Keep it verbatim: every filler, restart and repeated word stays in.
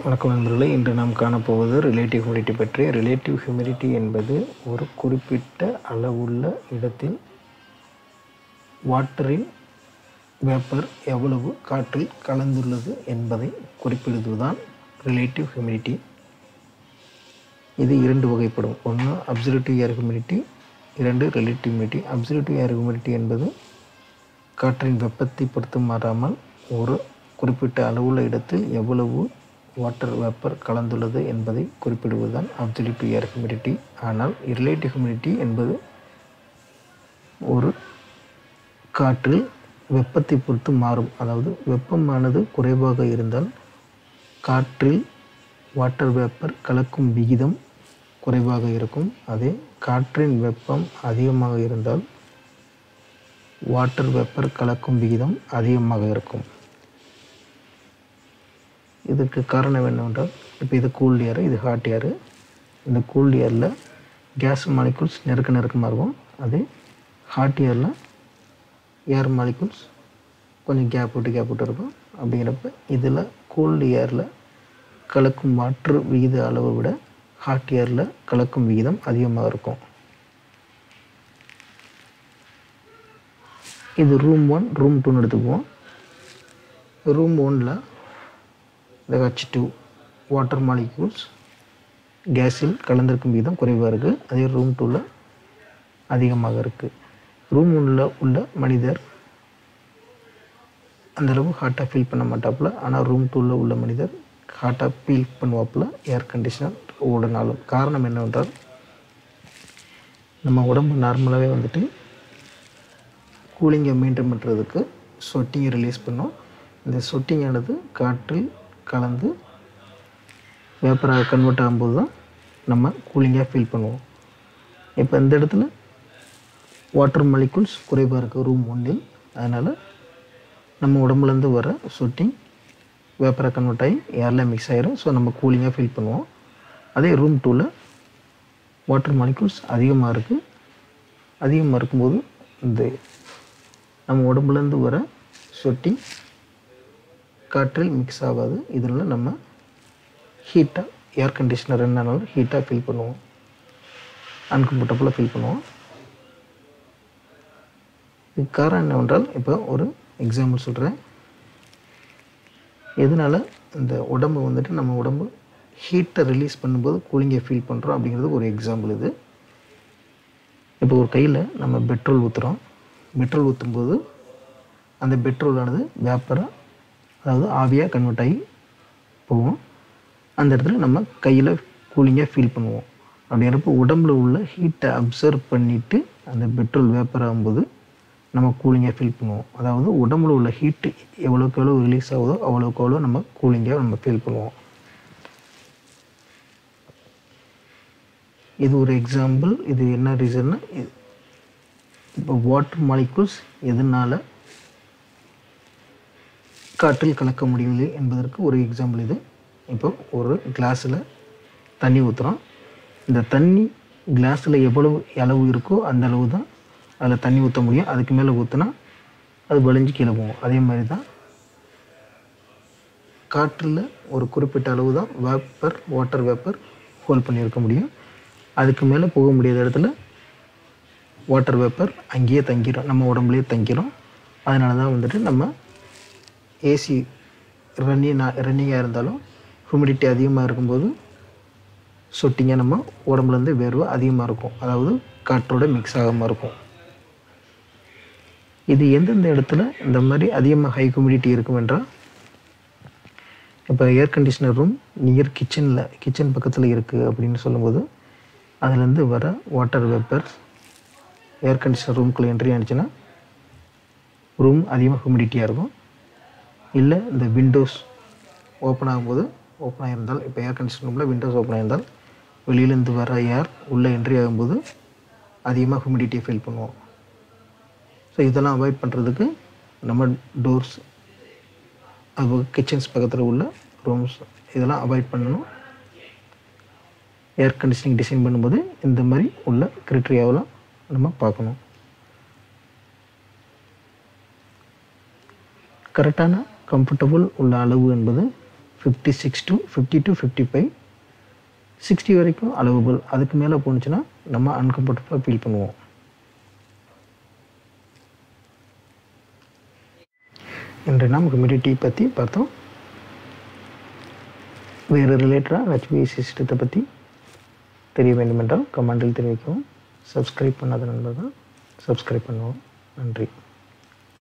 வணக்கம் நண்பர்களே, இன்று நாம் காணப்போவது ரிலேட்டிவ் ஹியூமிடிட்டி பற்றி. ரிலேட்டிவ் ஹியூமிடிட்டி என்பது ஒரு குறிப்பிட்ட அளவுள்ள இடத்தில் வாட்டரின் வேப்பர் எவ்வளவு காற்றில் கலந்துள்ளது என்பதை குறிப்பிடுவதுதான் ரிலேட்டிவ் ஹியூமிடிட்டி. இது இரண்டு வகைப்படும். ஒன்று அப்சல்யூட்டிவ் ஏர் ஹியூமிடிட்டி, இரண்டு relative humidity. Absolutive air humidity என்பது காற்றின் வெப்பத்தை பொறுத்து மாறாமல் ஒரு குறிப்பிட்ட அளவுள்ள இடத்தில் எவ்வளவு வாட்டர் வேப்பர் கலந்துள்ளது என்பதை குறிப்பிடுவதுதான் அப்சல்யூட்டிவ் ஏர் ஹியூமிடிட்டி. ஆனால் ரிலேட்டிவ் ஹியூமிடிட்டி என்பது ஒரு காற்றில் வெப்பத்தை பொறுத்து மாறும். அதாவது வெப்பமானது குறைவாக இருந்தால் காற்றில் வாட்டர் வேப்பர் கலக்கும் விகிதம் குறைவாக இருக்கும். அதே காற்றின் வெப்பம் அதிகமாக இருந்தால் வாட்டர் வேப்பர் கலக்கும் விகிதம் அதிகமாக இருக்கும். இதுக்கு காரணம் என்னவென்றால், இப்போ இது கூல்ட் ஏர், இது ஹாட் ஏர். இந்த கூல்ட் ஏரில் கேஸ் மாலிகுல்ஸ் நெருக்க நெருக்கமாக இருக்கும். அதே ஹாட் ஏரில் ஏர் மாலிகுல்ஸ் கொஞ்சம் கேப் விட்டு கேப் விட்டு இருக்கும். அப்படிங்கிறப்ப இதில் கூல்ட் ஏரில் கலக்கும் வாட்டர் விகித அளவை விட ஹாட் ஏரில் கலக்கும் விகிதம் அதிகமாக இருக்கும். இது ரூம் ஒன், ரூம் டூன்னு எடுத்துக்குவோம். ரூம் ஒன்னில் இந்த ஹெச் டூ வாட்டர் மாலிக்யூல்ஸ் கேஸில் கலந்திருக்கும் விகிதம் குறைவாக இருக்குது. அதே ரூம் டூவில் அதிகமாக இருக்குது. ரூம் ஒன்றில் உள்ள மனிதர் அந்தளவு ஹாட்டாக ஃபீல் பண்ண மாட்டாப்புல. ஆனால் ரூம் டூவில் உள்ள மனிதர் ஹாட்டாக ஃபீல் பண்ணுவாப்புல ஏர் கண்டிஷனர் ஓடினாலும். காரணம் என்னவென்றால், நம்ம உடம்பு நார்மலாகவே வந்துட்டு கூலிங்கை மெயின்டைன் பண்ணுறதுக்கு சொட்டிங்கை ரிலீஸ் பண்ணோம். இந்த சொட்டிங்கானது காற்றில் கலந்து வேப்பராக கன்வெர்ட் ஆகும்போது தான் நம்ம கூலிங்காக ஃபீல் பண்ணுவோம். இப்போ இந்த இடத்துல வாட்டர் மாலிகுல்ஸ் குறைவாக இருக்குது ரூம் ஒன்றில். அதனால் நம்ம உடம்புலேருந்து வர சொட்டிங் வேப்பராக கன்வெர்ட் ஆகி ஏரில் மிக்ஸ் ஆகிரும். ஸோ நம்ம கூலிங்காக ஃபீல் பண்ணுவோம். அதே ரூம் டூவில் வாட்டர் மாலிகுல்ஸ் அதிகமாக இருக்குது. அதிகமாக இருக்கும்போது இந்த நம்ம உடம்புலேருந்து வர சொட்டிங் காற்றில் மிக்ஸ் ஆகாது. இதனால் நம்ம ஹீட்டாக ஏர் கண்டிஷனர் என்னன்னாலும் ஹீட்டாக ஃபீல் பண்ணுவோம், அன்கம்ஃபர்டபுளாக ஃபீல் பண்ணுவோம். இதுக்கு காரணம் என்னவென்றால், இப்போ ஒரு எக்ஸாம்பிள் சொல்கிறேன். எதனால் இந்த உடம்பு வந்துட்டு நம்ம உடம்பு ஹீட்டை ரிலீஸ் பண்ணும்போது கூலிங்கை ஃபீல் பண்ணுறோம் அப்படிங்கிறது ஒரு எக்ஸாம்பிள் இது. இப்போ ஒரு கையில் நம்ம பெட்ரோல் ஊற்றுறோம். பெட்ரோல் ஊற்றும்போது அந்த பெட்ரோலானது வேப்பராக, அதாவது ஆவியாக கன்வெர்ட் ஆகி போகும். அந்த இடத்துல நம்ம கையில் கூலிங்காக ஃபீல் பண்ணுவோம். அப்படிங்கிறப்போ உடம்புல உள்ள ஹீட்டை அப்சர்வ் பண்ணிவிட்டு அந்த பெட்ரோல் வேப்பர் ஆகும்போது நம்ம கூலிங்காக ஃபீல் பண்ணுவோம். அதாவது உடம்புல உள்ள ஹீட்டு எவ்வளோக்கு எவ்வளோ ரிலீஸ் ஆகுதோ அவ்வளோக்கு எவ்வளோ நம்ம கூலிங்காக நம்ம ஃபீல் பண்ணுவோம். இது ஒரு எக்ஸாம்பிள். இது என்ன ரீசன்னா, இப்போ வாட்டர் மாலிகுல்ஸ் எதனால் காற்றில் கலக்க முடியவில்லை என்பதற்கு ஒரு எக்ஸாம்பிள் இது. இப்போ ஒரு கிளாஸில் தண்ணி ஊற்றுறோம். இந்த தண்ணி கிளாஸில் எவ்வளவு அளவு இருக்கோ அந்த அளவு தான் அதில் தண்ணி ஊற்ற முடியும். அதுக்கு மேலே ஊற்றினா அது வலிஞ்சு கீழே போகும். அதே மாதிரி தான் காற்றில் ஒரு குறிப்பிட்ட அளவு தான் வேப்பர், வாட்டர் வேப்பர் ஹோல்ட் பண்ணியிருக்க முடியும். அதுக்கு மேலே போக முடியாத இடத்துல வாட்டர் வேப்பர் அங்கேயே தங்கிடும், நம்ம உடம்புலேயே தங்கிடும். அதனால தான் வந்துட்டு நம்ம ஏசி ரன்னிங் ரன்னிங்காக இருந்தாலும் ஹியூமிடிட்டி அதிகமாக இருக்கும்போது சொட்டிங்க நம்ம உடம்புலேருந்து வேர்வை அதிகமாக இருக்கும். அதாவது காற்றோட மிக்ஸ் ஆகாமல் இருக்கும். இது எந்தெந்த இடத்துல இந்த மாதிரி அதிகமாக ஹை ஹியூமிடிட்டி இருக்கும் என்றால், இப்போ ஏர் கண்டிஷனர் ரூம் நியர் கிச்சனில் கிச்சன் பக்கத்தில் இருக்குது அப்படின்னு சொல்லும்போது அதுலேருந்து வர வாட்டர் வேப்பர் ஏர் கண்டிஷனர் ரூம்குள்ளே என்ட்ரி ஆனிச்சுன்னா ரூம் அதிகமாக ஹியூமிடிட்டியாக இருக்கும். இல்லை இந்த விண்டோஸ் ஓப்பன் ஆகும்போது ஓப்பன் ஆகியிருந்தால், இப்போ ஏர் கண்டிஷன் ரூமில் விண்டோஸ் ஓப்பன் ஆகியிருந்தால் வெளியிலேருந்து வர ஏர் உள்ளே என்ட்ரி ஆகும்போது அதிகமாக ஹியூமிடிட்டியை ஃபீல் பண்ணுவோம். ஸோ இதெல்லாம் அவாய்ட் பண்ணுறதுக்கு நம்ம டோர்ஸ், அது கிச்சன்ஸ் பக்கத்தில் உள்ள ரூம்ஸ் இதெல்லாம் அவாய்ட் பண்ணணும். ஏர் கண்டிஷனிங் டிசைன் பண்ணும்போது இந்த மாதிரி உள்ள க்ரைட்டீரியாவெல்லாம் நம்ம பார்க்கணும். கரெக்டான கம்ஃபர்டபுள் உள்ள அளவு என்பது fifty six to fifty two fifty five sixty வரைக்கும் அலோவபிள். அதுக்கு மேலே போணுச்சுன்னா நம்ம அன்கம்ஃபர்டபுளாக ஃபீல் பண்ணுவோம். இன்று நாம் ஹியூமிடிட்டி பற்றி பார்த்தோம். வேறு ரிலேட்டடாக ஹெச்பிஏசி சிஸ்டத்தை பற்றி தெரிய வேண்டுமென்றால் கமெண்டில் தெரிவிக்கவும். சப்ஸ்கிரைப் பண்ணாத நண்பர்கள் சப்ஸ்கிரைப் பண்ணுவோம். நன்றி.